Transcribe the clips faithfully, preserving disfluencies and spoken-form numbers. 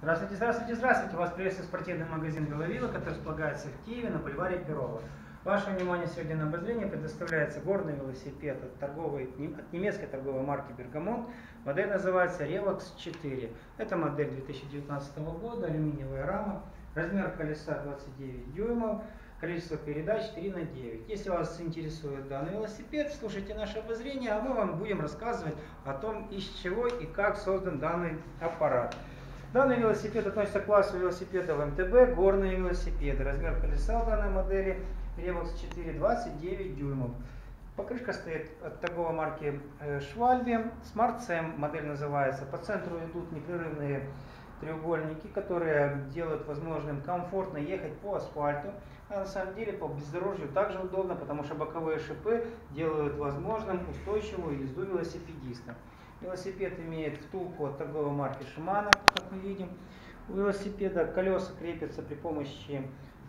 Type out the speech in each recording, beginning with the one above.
Здравствуйте, здравствуйте, здравствуйте! Вас приветствует спортивный магазин «Веловила», который располагается в Киеве на бульваре Перова. Ваше внимание сегодня на обозрение предоставляется горный велосипед от, торговой, от немецкой торговой марки «Бергамонт». Модель называется ревокс четыре. Это модель две тысячи девятнадцатого года, алюминиевая рама, размер колеса двадцать девять дюймов, количество передач три на девять. Если вас интересует данный велосипед, слушайте наше обозрение, а мы вам будем рассказывать о том, из чего и как создан данный аппарат. Данный велосипед относится к классу велосипедов эм тэ бэ, горные велосипеды. Размер колеса данной модели ревокс четыре двадцать девять дюймов. Покрышка стоит от торговой марки Schwalbe. Smart сэм модель называется. По центру идут непрерывные треугольники, которые делают возможным комфортно ехать по асфальту. А на самом деле по бездорожью также удобно, потому что боковые шипы делают возможным устойчивую езду велосипедиста. Велосипед имеет втулку от торговой марки Shimano, как мы видим. У велосипеда колеса крепятся при помощи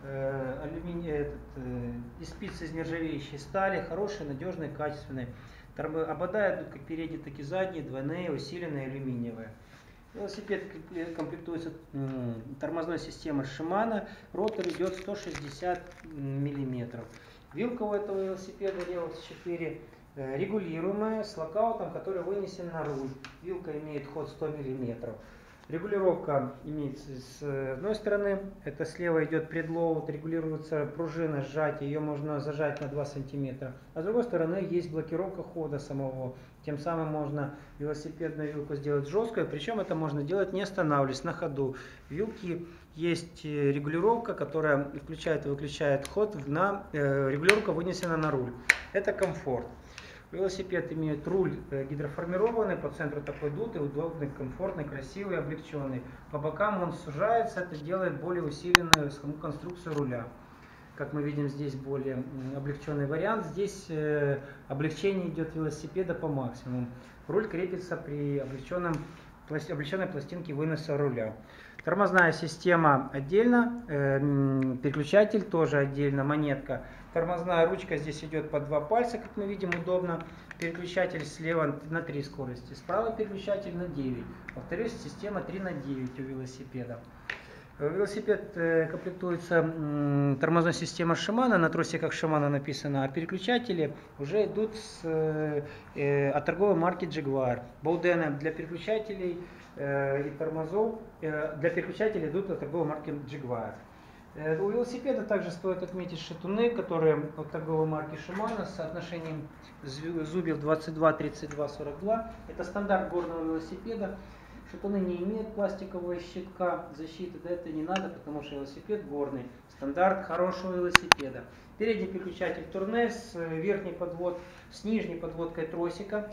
э, алюминия, этот, э, из спиц из нержавеющей стали, хорошие, надежные, качественные. Обода идут как передние, так и задние, двойные, усиленные, алюминиевые. Велосипед комплектуется э, тормозной системой Shimano, ротор идет сто шестьдесят миллиметров. Вилка у этого велосипеда ревокс четыре регулируемая, с локаутом, который вынесен на руль. Вилка имеет ход сто миллиметров. Регулировка имеется с одной стороны, это слева идет предлоуд, регулируется пружина сжатия, ее можно зажать на два сантиметра. А с другой стороны есть блокировка хода самого. Тем самым можно велосипедную вилку сделать жесткой, причем это можно делать не останавливаясь на ходу. В вилке есть регулировка, которая включает и выключает ход, на, э, регулировка вынесена на руль. Это комфорт. Велосипед имеет руль гидроформированный, по центру такой дутый, удобный, комфортный, красивый, облегченный. По бокам он сужается, это делает более усиленную саму конструкцию руля. Как мы видим, здесь более облегченный вариант. Здесь э, облегчение идет велосипеда по максимуму. Руль крепится при облегченном, облегченной пластинке выноса руля. Тормозная система отдельно, э, переключатель тоже отдельно, монетка. Тормозная ручка здесь идет по два пальца, как мы видим, удобно. Переключатель слева на три скорости, справа переключатель на девять. Повторюсь, система три на девять у велосипеда. Велосипед э, комплектуется э, тормозной системой Shimano, на тросиках Shimano написано, а переключатели уже идут с, э, э, от торговой марки Jaguar. Болдены для переключателей э, и тормозов э, для переключателей идут от торговой марки Jaguar. Э, у велосипеда также стоит отметить шатуны, которые от торговой марки Shimano с соотношением зубьев двадцать два тридцать два сорок два. Это стандарт горного велосипеда. Шатуны не имеют пластикового щитка защиты, да это не надо, потому что велосипед горный. Стандарт хорошего велосипеда. Передний переключатель Tourné с верхней подвод, с нижней подводкой тросика.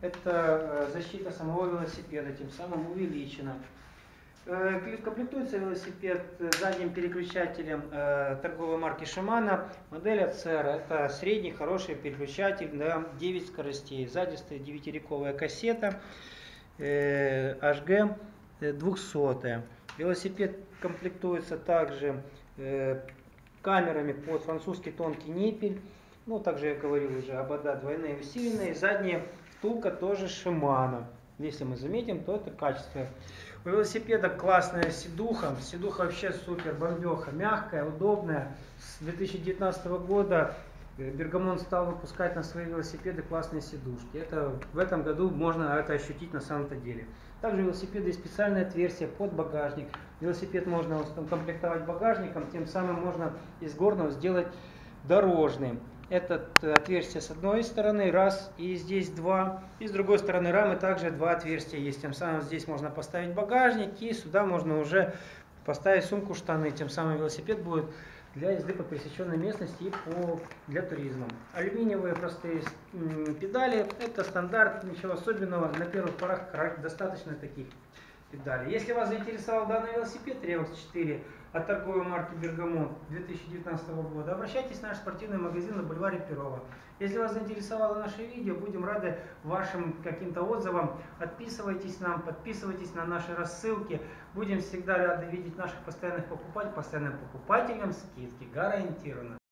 Это защита самого велосипеда, тем самым увеличена. Комплектуется велосипед задним переключателем торговой марки Shimano. Модель эй си ар. Это средний хороший переключатель на девять скоростей. Сзади стоит девятирековая кассета. эйч джи двухсот. Велосипед комплектуется также э, камерами под французский тонкий ниппель. Ну, также я говорил уже, обода двойные усиленные. Задняя втулка тоже Shimano. Если мы заметим, то это качество. У велосипеда классная сидуха. Сидуха вообще супер, бомбеха, мягкая, удобная. С две тысячи девятнадцатого года Бергамонт стал выпускать на свои велосипеды классные сидушки. Это в этом году можно это ощутить на самом-то деле. Также у велосипеда есть специальное отверстие под багажник. Велосипед можно укомплектовать багажником, тем самым можно из горного сделать дорожным. Это отверстие с одной стороны, раз, и здесь два. И с другой стороны рамы также два отверстия есть. Тем самым здесь можно поставить багажник, и сюда можно уже поставить сумку, штаны. Тем самым велосипед будет для езды по пересеченной местности и по, для туризма. Алюминиевые простые педали, это стандарт, ничего особенного, на первых порах достаточно таких педалей. Если вас заинтересовал данный велосипед ревокс четыре от торговой марки Бергамонт две тысячи девятнадцатого года, обращайтесь в наш спортивный магазин на бульваре Перова. Если вас заинтересовало наше видео, будем рады вашим каким-то отзывам. Отписывайтесь нам, подписывайтесь на наши рассылки. Будем всегда рады видеть наших постоянных покупателей, постоянным покупателям скидки гарантированно.